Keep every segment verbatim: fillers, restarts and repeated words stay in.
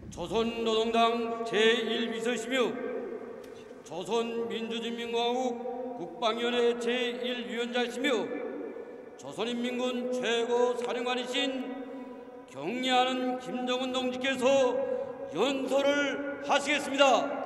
조선노동당 제일 비서시며 조선민주주의인민공화국 국방위원회 제일 위원장이시며 조선인민군 최고 사령관이신 경례하는 김정은 동지께서 연설을 하시겠습니다.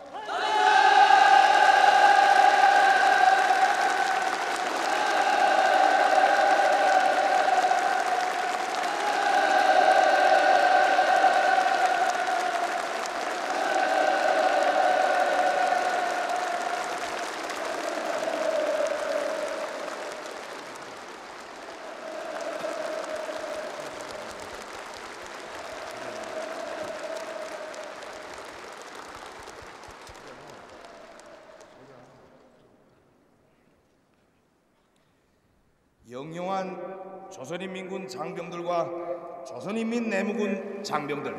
영영한 조선인민군 장병들과 조선인민내무군 장병들,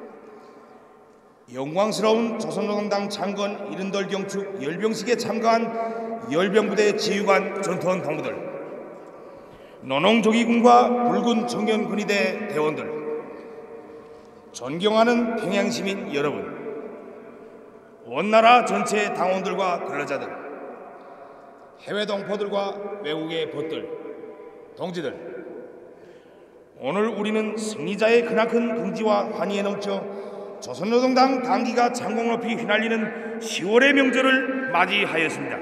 영광스러운 조선노동당 창건 일흔덜 경축 열병식에 참가한 열병부대 지휘관 전투원 동무들, 노농조기군과 붉은 청년군의대 대원들, 존경하는 평양시민 여러분, 원나라 전체 당원들과 근로자들, 해외 동포들과 외국의 벗들, 동지들, 오늘 우리는 승리자의 크나큰 긍지와 환희에 넘쳐 조선노동당 당기가 창공 높이 휘날리는 시월의 명절을 맞이하였습니다.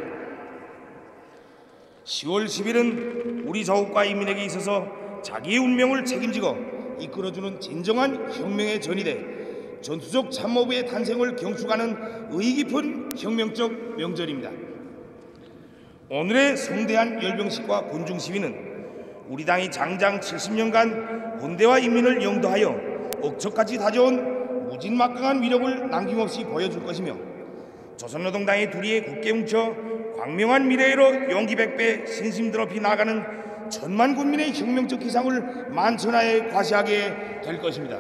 시월 십일은 우리 조국과 인민에게 있어서 자기의 운명을 책임지고 이끌어주는 진정한 혁명의 전이돼 전투적 참모부의 탄생을 경축하는 의의 깊은 혁명적 명절입니다. 오늘의 성대한 열병식과 군중시위는 우리 당이 장장 칠십 년간 군대와 인민을 영도하여 억척까지 다져온 무진막강한 위력을 남김없이 보여줄 것이며 조선노동당의 둘이에 굳게 뭉쳐 광명한 미래로 용기 백배 신심 드높이 나아가는 천만 군민의 혁명적 기상을 만천하에 과시하게 될 것입니다.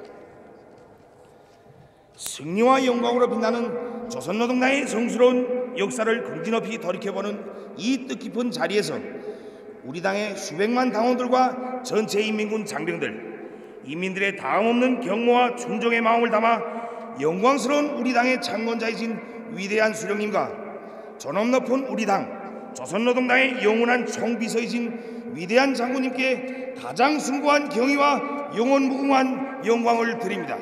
승리와 영광으로 빛나는 조선노동당의 성스러운 역사를 긍지 높이 돌이켜보는 이 뜻깊은 자리에서 우리 당의 수백만 당원들과 전체 인민군 장병들, 인민들의 다음없는 경모와 충정의 마음을 담아 영광스러운 우리 당의 창건자이신 위대한 수령님과 존엄 높은 우리 당, 조선노동당의 영원한 총비서이신 위대한 장군님께 가장 숭고한 경의와 영원무궁한 영광을 드립니다.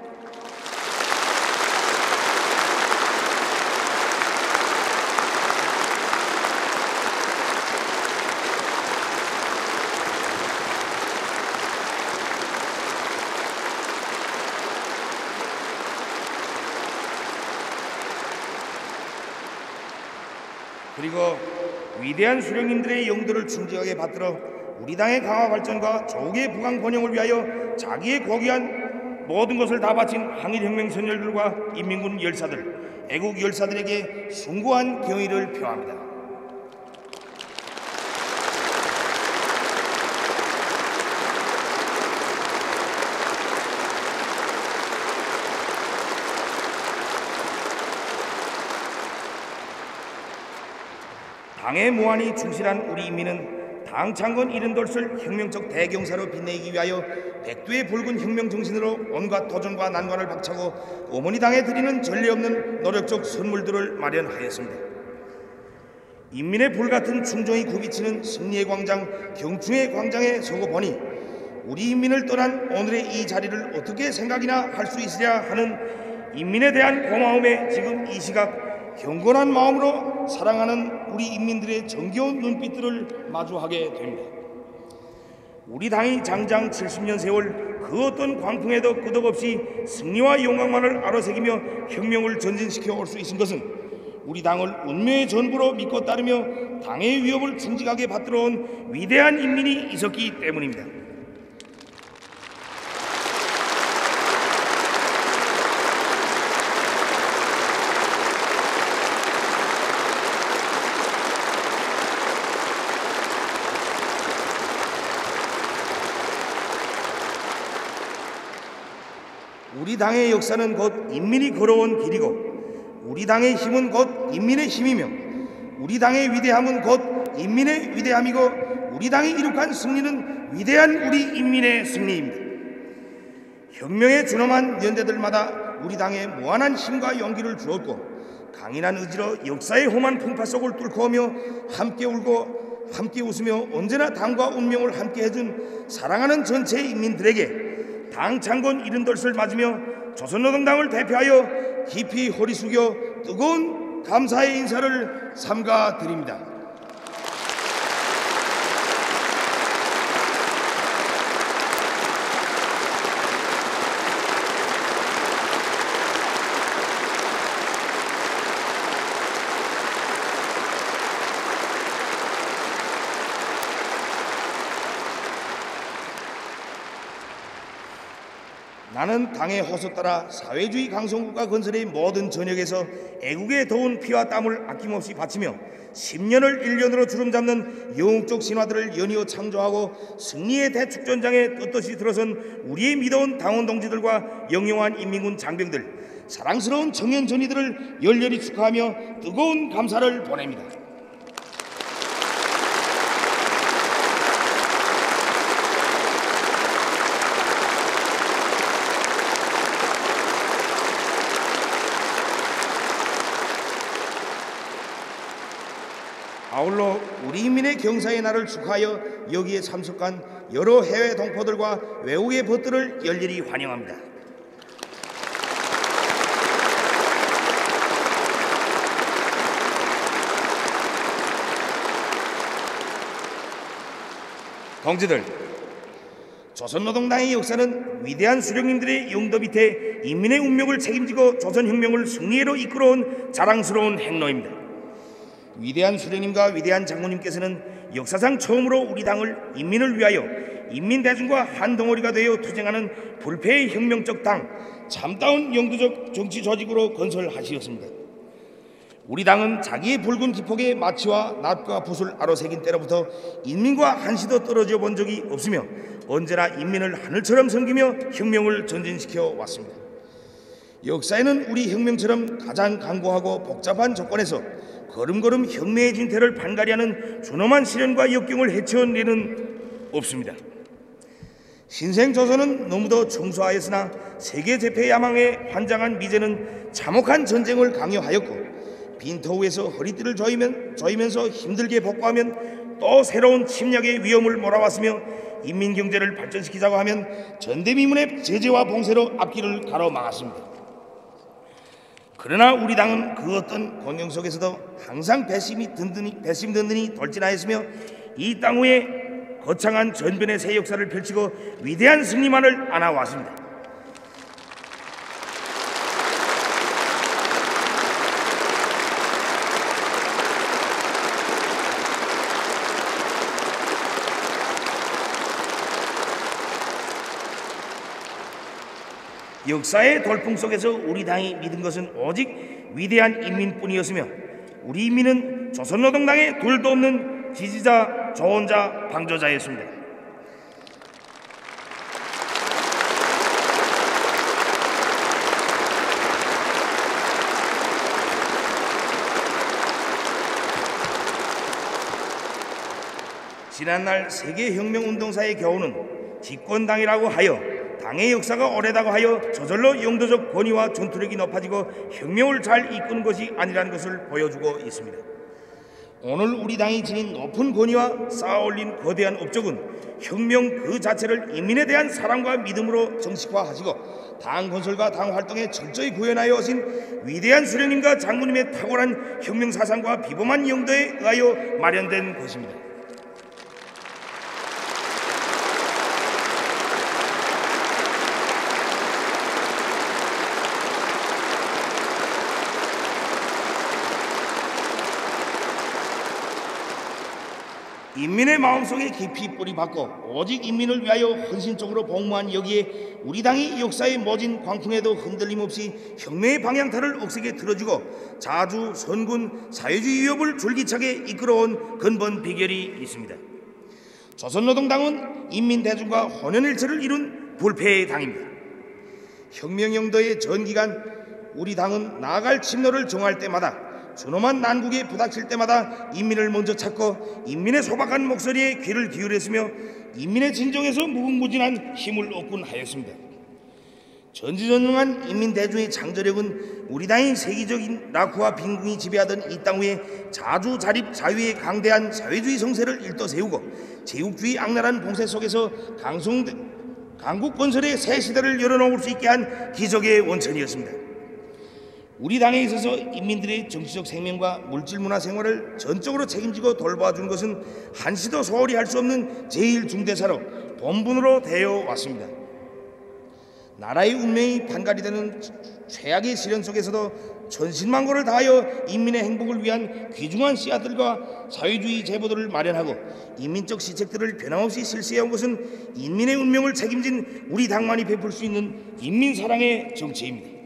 그리고 위대한 수령님들의 영도를 충직하게 받들어 우리 당의 강화 발전과 조국의 부강 번영을 위하여 자기의 고귀한 모든 것을 다 바친 항일혁명 선열들과 인민군 열사들, 애국 열사들에게 숭고한 경의를 표합니다. 당의 무한히 충실한 우리 인민은 당 창건 일흔돌을 혁명적 대경사로 빛내기 위하여 백두의 붉은 혁명 정신으로 온갖 도전과 난관을 박차고 어머니 당에 드리는 전례 없는 노력적 선물들을 마련하였습니다. 인민의 불같은 충정이 굽이치는 승리의 광장, 경충의 광장에 서고 보니 우리 인민을 떠난 오늘의 이 자리를 어떻게 생각이나 할 수 있으랴 하는 인민에 대한 고마움에 지금 이 시각 경건한 마음으로 사랑하는 우리 인민들의 정겨운 눈빛들을 마주하게 됩니다. 우리 당이 장장 칠십 년 세월 그 어떤 광풍에도 끄덕없이 승리와 영광만을 아로새기며 혁명을 전진시켜 올 수 있은 것은 우리 당을 운명의 전부로 믿고 따르며 당의 위협을 충직하게 받들어온 위대한 인민이 있었기 때문입니다. 우리 당의 역사는 곧 인민이 걸어온 길이고 우리 당의 힘은 곧 인민의 힘이며 우리 당의 위대함은 곧 인민의 위대함이고 우리 당이 이룩한 승리는 위대한 우리 인민의 승리입니다. 혁명에 준엄한 연대들마다 우리 당에 무한한 힘과 용기를 주었고 강인한 의지로 역사의 험한 풍파 속을 뚫고 오며 함께 울고 함께 웃으며 언제나 당과 운명을 함께 해준 사랑하는 전체 인민들에게 당 창건 일흔돌을 맞으며 조선노동당을 대표하여 깊이 허리 숙여 뜨거운 감사의 인사를 삼가 드립니다. 나는 당의 호소 따라 사회주의 강성국가 건설의 모든 전역에서 애국의 더운 피와 땀을 아낌없이 바치며 십 년을 일 년으로 주름잡는 영웅적 신화들을 연이어 창조하고 승리의 대축전장에 떳떳이 들어선 우리의 믿어온 당원 동지들과 영영한 인민군 장병들, 사랑스러운 청년 전의들을 열렬히 축하하며 뜨거운 감사를 보냅니다. 아울러 우리 인민의 경사의 날을 축하하여 여기에 참석한 여러 해외 동포들과 외국의 벗들을 열렬히 환영합니다. 동지들, 조선노동당의 역사는 위대한 수령님들의 영도 밑에 인민의 운명을 책임지고 조선혁명을 승리로 이끌어온 자랑스러운 행로입니다. 위대한 수령님과 위대한 장모님께서는 역사상 처음으로 우리 당을 인민을 위하여 인민대중과 한덩어리가 되어 투쟁하는 불패의 혁명적 당, 참다운 영도적 정치 조직으로 건설하시었습니다. 우리 당은 자기의 붉은 기폭에 마취와 낫과 붓을 아로새긴 때로부터 인민과 한시도 떨어져 본 적이 없으며 언제나 인민을 하늘처럼 섬기며 혁명을 전진시켜 왔습니다. 역사에는 우리 혁명처럼 가장 강고하고 복잡한 조건에서 걸음걸음 혁명의 진태를 반가리하는 준엄한 시련과 역경을 헤쳐온 예는 없습니다. 신생조선은 너무도 청소하였으나 세계제패 야망에 환장한 미제는 참혹한 전쟁을 강요하였고 빈터우에서 허리띠를 조이면, 조이면서 힘들게 복구하면 또 새로운 침략의 위험을 몰아왔으며 인민경제를 발전시키자고 하면 전대미문의 제재와 봉쇄로 앞길을 가로막았습니다. 그러나 우리 당은 그 어떤 공경 속에서도 항상 배심이 든든히, 배심 든든히 돌진하였으며 이 땅 위에 거창한 전변의 새 역사를 펼치고 위대한 승리만을 안아왔습니다. 역사의 돌풍 속에서 우리 당이 믿은 것은 오직 위대한 인민뿐이었으며 우리 인민은 조선노동당에 둘도 없는 지지자, 조언자, 방조자였습니다. 지난날 세계혁명운동사의 교훈은 집권당이라고 하여 당의 역사가 오래다고 하여 저절로 영도적 권위와 전투력이 높아지고 혁명을 잘 이끄는 것이 아니라는 것을 보여주고 있습니다. 오늘 우리 당이 지닌 높은 권위와 쌓아올린 거대한 업적은 혁명 그 자체를 인민에 대한 사랑과 믿음으로 정식화하시고 당 건설과 당 활동에 철저히 구현하여 오신 위대한 수령님과 장모님의 탁월한 혁명 사상과 비범한 영도에 의하여 마련된 것입니다. 인민의 마음속에 깊이 뿌리 박고 오직 인민을 위하여 헌신적으로 복무한 여기에 우리 당이 역사의 모진 광풍에도 흔들림 없이 혁명의 방향타를 억세게 틀어주고 자주 선군 사회주의 위협을 줄기차게 이끌어온 근본 비결이 있습니다. 조선노동당은 인민대중과 혼연일체를 이룬 불패의 당입니다. 혁명영도의 전기간 우리 당은 나아갈 침노를 정할 때마다 준엄한 난국에 부닥칠 때마다 인민을 먼저 찾고 인민의 소박한 목소리에 귀를 기울였으며 인민의 진정에서 무궁무진한 힘을 얻곤 하였습니다. 전지전능한 인민대중의 창조력은 우리 당의 세계적인 낙후와 빈궁이 지배하던 이 땅 위에 자주자립 자유의 강대한 사회주의 성세를 일떠세우고 제국주의 악랄한 봉쇄 속에서 강성, 강국 건설의 새 시대를 열어놓을 수 있게 한 기적의 원천이었습니다. 우리 당에 있어서 인민들의 정치적 생명과 물질 문화 생활을 전적으로 책임지고 돌봐준 것은 한시도 소홀히 할 수 없는 제일 중대사로 본분으로 되어 왔습니다. 나라의 운명이 판가리 되는 최악의 시련 속에서도 전신만고를 다하여 인민의 행복을 위한 귀중한 씨앗들과 사회주의 제도들을 마련하고 인민적 시책들을 변함없이 실시해온 것은 인민의 운명을 책임진 우리 당만이 베풀 수 있는 인민사랑의 정체입니다.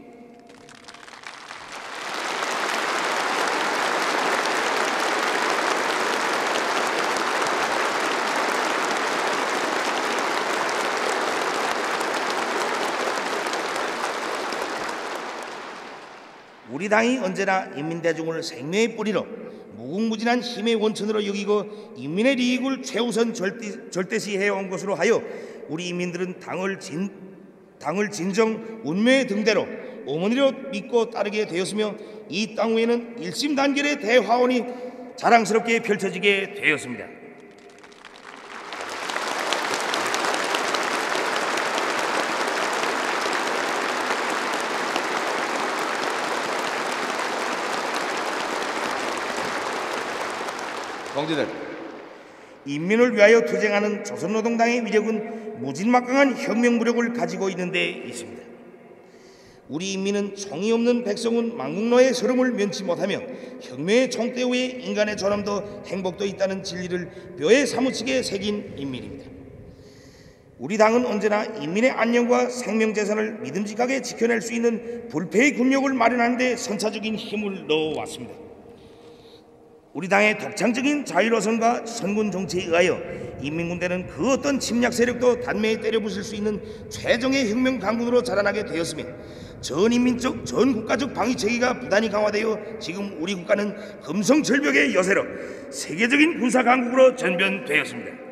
우리 당이 언제나 인민대중을 생명의 뿌리로 무궁무진한 힘의 원천으로 여기고 인민의利益을 최우선 절대, 절대시 해온 것으로 하여 우리 인민들은 당을, 진, 당을 진정 운명의 등대로 어머니로 믿고 따르게 되었으며 이 땅 위에는 일심단결의 대화원이 자랑스럽게 펼쳐지게 되었습니다. 동지들, 인민을 위하여 투쟁하는 조선노동당의 위력은 무진막강한 혁명무력을 가지고 있는 데 있습니다. 우리 인민은 총이 없는 백성은 망국노의 서름을 면치 못하며 혁명의 총대 위에 인간의 존엄도 행복도 있다는 진리를 뼈에 사무치게 새긴 인민입니다. 우리 당은 언제나 인민의 안녕과 생명재산을 믿음직하게 지켜낼 수 있는 불패의 군력을 마련하는 데 선차적인 힘을 넣어왔습니다. 우리 당의 독창적인 자유로선과 선군 정치에 의하여 인민군대는 그 어떤 침략 세력도 단매에 때려부술 수 있는 최정의 혁명 강군으로 자라나게 되었으며 전인민적 전국가적 방위 체계가 부단히 강화되어 지금 우리 국가는 금성절벽의 여세로 세계적인 군사 강국으로 전변되었습니다.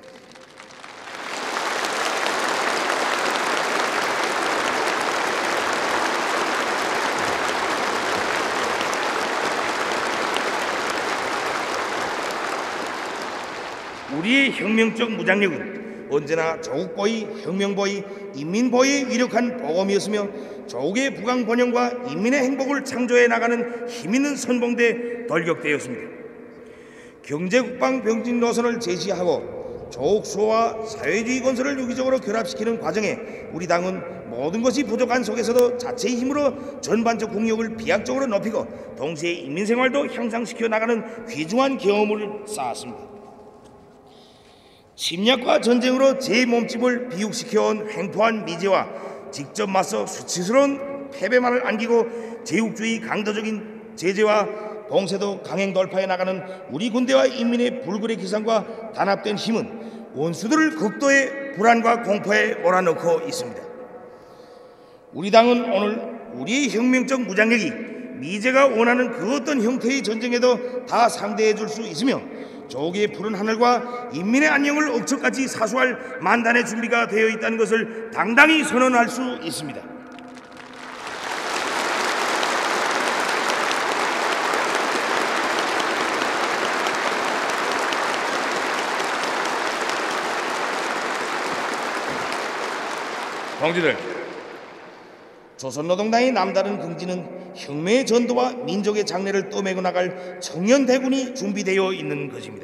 우리의 혁명적 무장력은 언제나 조국보위, 혁명보위, 인민보위의 위력한 보검이었으며 조국의 부강 번영과 인민의 행복을 창조해 나가는 힘있는 선봉대 돌격대였습니다. 경제국방 병진 노선을 제시하고 조국 수호와 사회주의 건설을 유기적으로 결합시키는 과정에 우리 당은 모든 것이 부족한 속에서도 자체의 힘으로 전반적 국력을 비약적으로 높이고 동시에 인민생활도 향상시켜 나가는 귀중한 경험을 쌓았습니다. 침략과 전쟁으로 제 몸집을 비육시켜온 횡포한 미제와 직접 맞서 수치스러운 패배만을 안기고 제국주의 강도적인 제재와 봉쇄도 강행 돌파해 나가는 우리 군대와 인민의 불굴의 기상과 단합된 힘은 원수들을 극도의 불안과 공포에 몰아넣고 있습니다. 우리 당은 오늘 우리의 혁명적 무장력이 미제가 원하는 그 어떤 형태의 전쟁에도 다 상대해 줄 수 있으며 조국의 푸른 하늘과 인민의 안녕을 억척까지 사수할 만단의 준비가 되어 있다는 것을 당당히 선언할 수 있습니다. 동지들, 조선노동당의 남다른 긍지는 혁명의 전도와 민족의 장래를 떠매고 나갈 청년대군이 준비되어 있는 것입니다.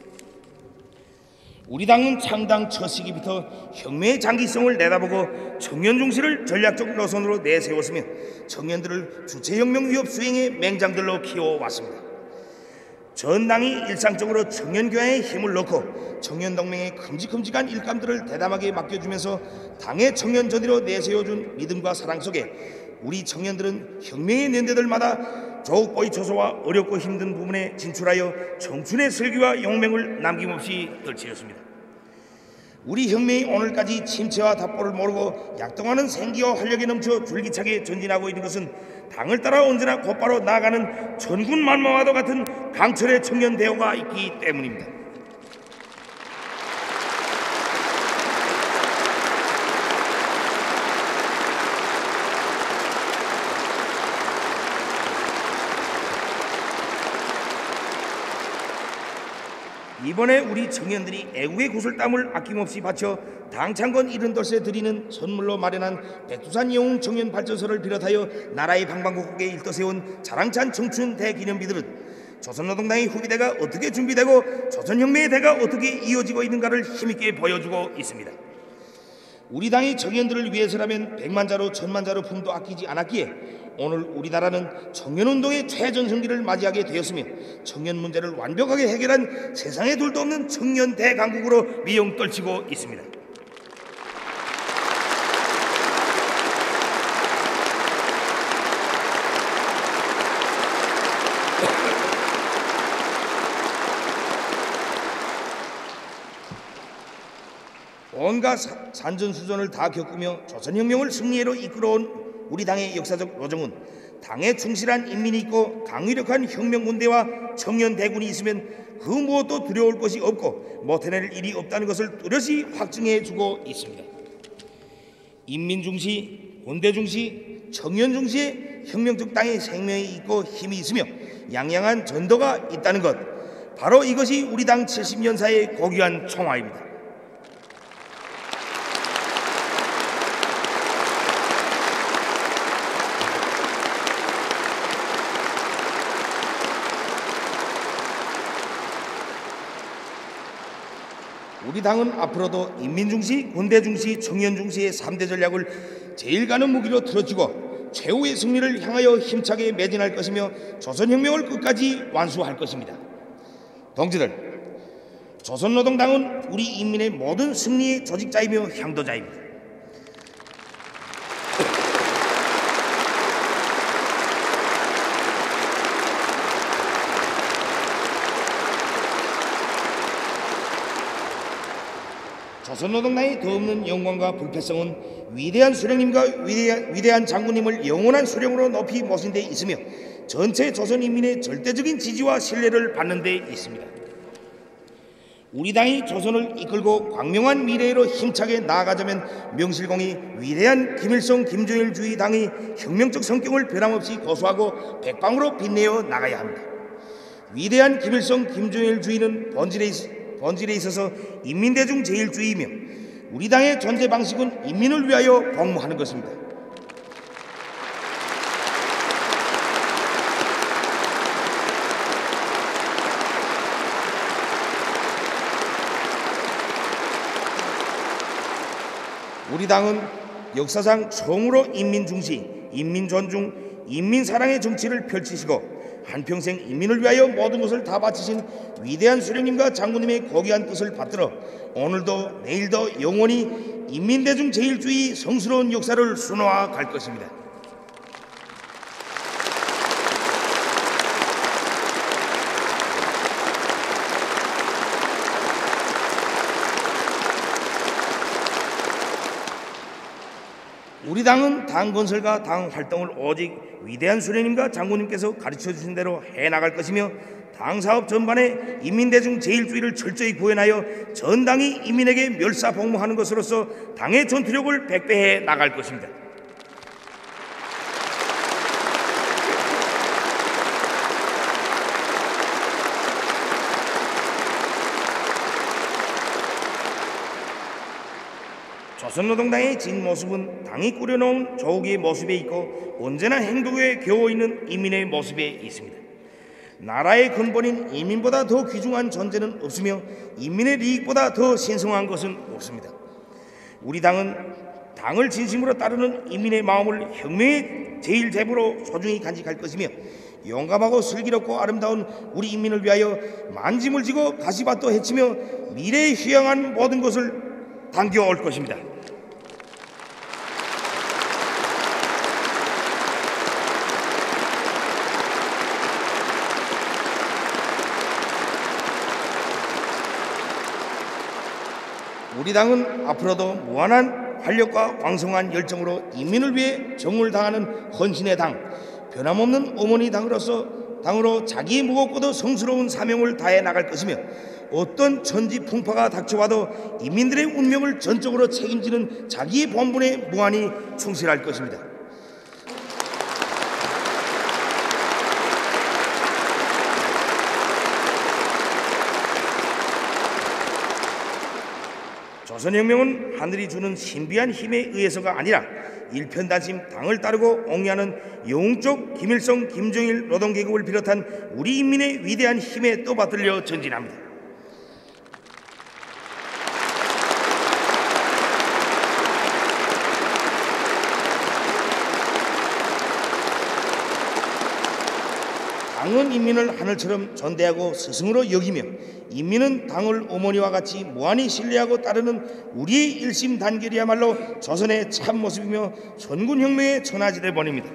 우리 당은 창당 첫 시기부터 혁명의 장기성을 내다보고 청년 중시를 전략적 노선으로 내세웠으며 청년들을 주체혁명 위협 수행의 맹장들로 키워왔습니다. 전 당이 일상적으로 청년교회에 힘을 넣고 청년동맹의 큼직큼직한 일감들을 대담하게 맡겨주면서 당의 청년전의로 내세워준 믿음과 사랑 속에 우리 청년들은 혁명의 연대들마다 조국보위 초소와 어렵고 힘든 부분에 진출하여 청춘의 슬기와 용맹을 남김없이 떨치었습니다. 우리 혁명이 오늘까지 침체와 답보를 모르고 약동하는 생기와 활력이 넘쳐 줄기차게 전진하고 있는 것은 당을 따라 언제나 곧바로 나아가는 천군만마와도 같은 강철의 청년 대우가 있기 때문입니다. 이번에 우리 청년들이 애국의 구슬땀을 아낌없이 바쳐 당창건 일흔돌세 드리는 선물로 마련한 백두산 영웅 청년발전소를 비롯하여 나라의 방방곡곡에 일떠세운 자랑찬 청춘 대기념비들은 조선노동당의 후비대가 어떻게 준비되고 조선혁명의 대가 어떻게 이어지고 있는가를 힘있게 보여주고 있습니다. 우리 당의 청년들을 위해서라면 백만자로 천만자로 품도 아끼지 않았기에 오늘 우리나라는 청년운동의 최전성기를 맞이하게 되었으며 청년 문제를 완벽하게 해결한 세상에 둘도 없는 청년 대강국으로 미용 떨치고 있습니다. 온갖 산전수전을 다 겪으며 조선혁명을 승리로 이끌어온 우리 당의 역사적 로정은 당에 충실한 인민이 있고 강력한 혁명군대와 청년대군이 있으면 그 무엇도 두려울 것이 없고 못해낼 일이 없다는 것을 뚜렷이 확증해주고 있습니다. 인민중시, 군대중시, 청년중시에 혁명적 당의 생명이 있고 힘이 있으며 양양한 전도가 있다는 것, 바로 이것이 우리 당 칠십 년사의 고귀한 총화입니다. 우리 당은 앞으로도 인민중시, 군대중시, 청년중시의 삼대 전략을 제일 가는 무기로 틀어쥐고 최후의 승리를 향하여 힘차게 매진할 것이며 조선혁명을 끝까지 완수할 것입니다. 동지들, 조선노동당은 우리 인민의 모든 승리의 조직자이며 향도자입니다. 조선노동당의 더없는 영광과 불패성은 위대한 수령님과 위대한, 위대한 장군님을 영원한 수령으로 높이 모신 데 있으며 전체 조선인민의 절대적인 지지와 신뢰를 받는 데 있습니다. 우리 당이 조선을 이끌고 광명한 미래로 힘차게 나아가자면 명실공히 위대한 김일성 김정일주의 당의 혁명적 성격을 변함없이 고수하고 백방으로 빛내어 나가야 합니다. 위대한 김일성 김정일주의는 본질에 있 본질에 있어서 인민대중 제일주의이며 우리 당의 존재 방식은 인민을 위하여 복무하는 것입니다. 우리 당은 역사상 처음으로 인민중시, 인민존중, 인민사랑의 정치를 펼치시고 한평생 인민을 위하여 모든 것을 다 바치신 위대한 수령님과 장군님의 고귀한 뜻을 받들어 오늘도 내일도 영원히 인민대중 제일주의 성스러운 역사를 수놓아 갈 것입니다. 우리 당은 당 건설과 당 활동을 오직 위대한 수령님과 장군님께서 가르쳐 주신 대로 해나갈 것이며 당 사업 전반에 인민대중 제일주의를 철저히 구현하여 전 당이 인민에게 멸사복무하는 것으로서 당의 전투력을 백배해 나갈 것입니다. 조선노동당의 진모습은 당이 꾸려놓은 조국의 모습에 있고 언제나 행복에 겨워있는 인민의 모습에 있습니다. 나라의 근본인 인민보다 더 귀중한 존재는 없으며 인민의利益보다 더 신성한 것은 없습니다. 우리 당은 당을 진심으로 따르는 인민의 마음을 혁명의 제일 제부로 소중히 간직할 것이며 용감하고 슬기롭고 아름다운 우리 인민을 위하여 만짐을 지고 가시밭도 헤치며 미래에 휴양한 모든 것을 당겨올 것입니다. 우리 당은 앞으로도 무한한 활력과 왕성한 열정으로 인민을 위해 정을 다하는 헌신의 당, 변함없는 어머니 당으로서 당으로 자기 무겁고도 성스러운 사명을 다해 나갈 것이며 어떤 천지풍파가 닥쳐와도 인민들의 운명을 전적으로 책임지는 자기의 본분에 무한히 충실할 것입니다. 조선혁명은 하늘이 주는 신비한 힘에 의해서가 아니라 일편단심 당을 따르고 옹리하는 영웅적 김일성, 김정일 노동계급을 비롯한 우리 인민의 위대한 힘에 떠받들려 전진합니다. 당은 인민을 하늘처럼 전대하고 스승으로 여기며 인민은 당을 어머니와 같이 무한히 신뢰하고 따르는 우리의 일심단결이야말로 조선의 참모습이며 선군혁명의 천하지대 본입니다.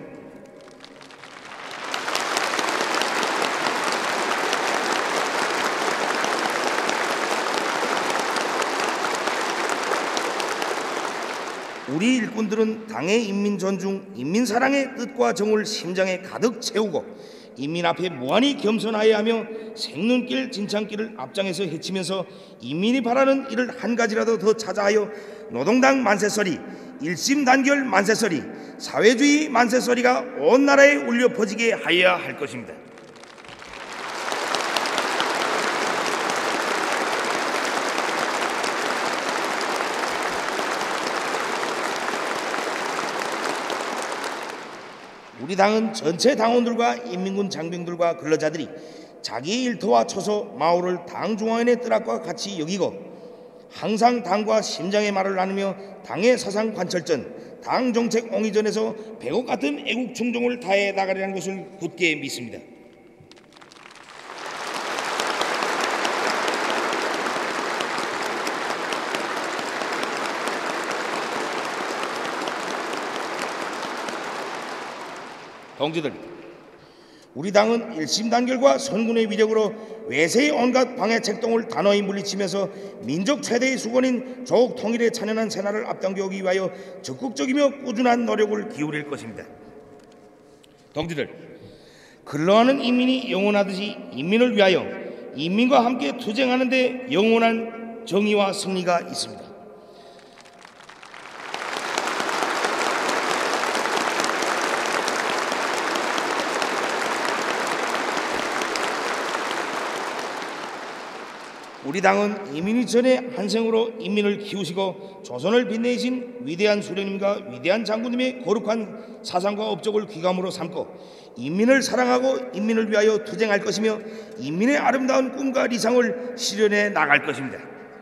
우리 일꾼들은 당의 인민 존중, 인민 사랑의 뜻과 정을 심장에 가득 채우고 인민 앞에 무한히 겸손하여야 하며 생눈길 진창길을 앞장에서 헤치면서 인민이 바라는 일을 한 가지라도 더 찾아하여 노동당 만세소리, 일심단결 만세소리, 사회주의 만세소리가 온 나라에 울려 퍼지게 하여야 할 것입니다. 우리 당은 전체 당원들과 인민군 장병들과 근로자들이 자기의 일터와 처소, 마을을 당 중앙원의 뜻과 같이 여기고 항상 당과 심장의 말을 나누며 당의 사상 관철전, 당 정책 옹이전에서 백옥 같은 애국 충정을 다해 나가리라는 것을 굳게 믿습니다. 동지들, 우리 당은 일심단결과 선군의 위력으로 외세의 온갖 방해 책동을 단호히 물리치면서 민족 최대의 수건인 조국 통일에 찬연한 새날을 앞당겨오기 위하여 적극적이며 꾸준한 노력을 기울일 것입니다. 동지들, 근로하는 인민이 영원하듯이 인민을 위하여 인민과 함께 투쟁하는 데 영원한 정의와 승리가 있습니다. 우리 당은 이민희 전의 한생으로 인민을 키우시고 조선을 빛내신 위대한 수령님과 위대한 장군님의 거룩한 사상과 업적을 귀감으로 삼고 인민을 사랑하고 인민을 위하여 투쟁할 것이며 인민의 아름다운 꿈과理想을 실현해 나갈 것입니다.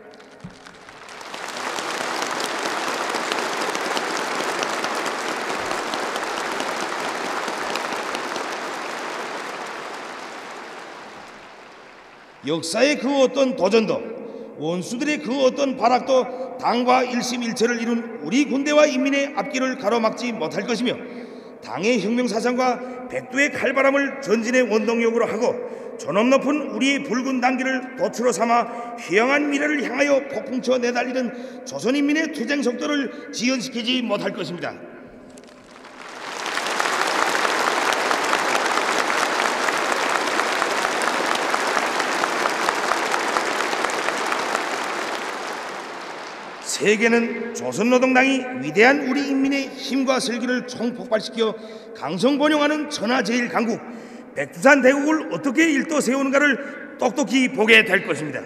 역사의 그 어떤 도전도 원수들의 그 어떤 발악도 당과 일심일체를 이룬 우리 군대와 인민의 앞길을 가로막지 못할 것이며 당의 혁명사상과 백두의 칼바람을 전진의 원동력으로 하고 존엄 높은 우리의 붉은 단기를 도추로 삼아 휘황한 미래를 향하여 폭풍쳐 내달리는 조선인민의 투쟁 속도를 지연시키지 못할 것입니다. 세계는 조선노동당이 위대한 우리 인민의 힘과 슬기를 총폭발시켜 강성번영하는 천하제일강국 백두산 대국을 어떻게 일떠 세우는가를 똑똑히 보게 될 것입니다.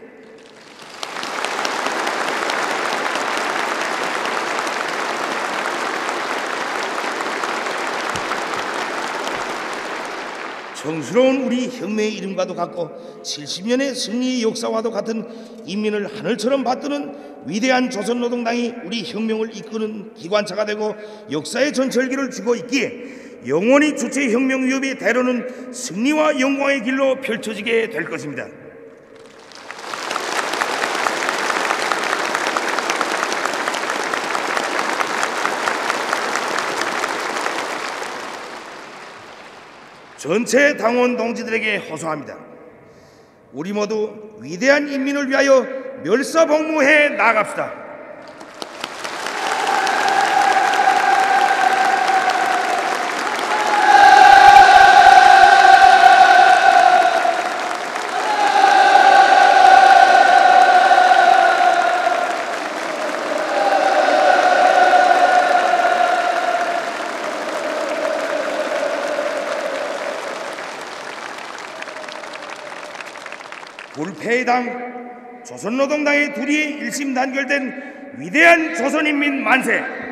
정스러운 우리 혁명의 이름과도 같고 칠십 년의 승리의 역사와도 같은 인민을 하늘처럼 받드는 위대한 조선노동당이 우리 혁명을 이끄는 기관차가 되고 역사의 전철기를 쥐고 있기에 영원히 주체혁명 위협의 대로는 승리와 영광의 길로 펼쳐지게 될 것입니다. 전체 당원 동지들에게 호소합니다. 우리 모두 위대한 인민을 위하여 멸사복무해 나갑시다. 불패의 당, 조선노동당의 둘이 일심 단결된 위대한 조선인민 만세!